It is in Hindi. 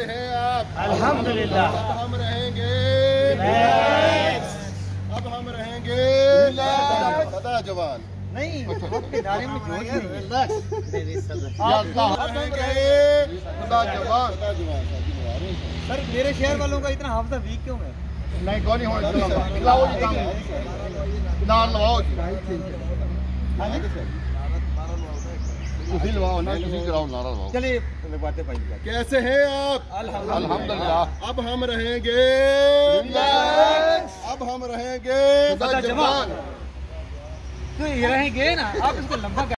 कैसे हैं आप? अल्हम्दुलिल्लाह। अब हम रहेंगे सदा जवान। नहीं, आपके नारे में जोश नहीं है। सदा जवान। सर मेरे शहर वालों का इतना हाफजा वीक क्यों है? नहीं कौन नहीं होना लाओ जी काम नार लवाओ जी तुसी लवाओ ना तुसी कराओ नारा लवाओ। चलिए लगवाते भाई। कैसे हैं आप? अल्हम्दुलिल्लाह। अब हम रहेंगे सदा जवान। तो ये रहेंगे ना आप इसको लंबा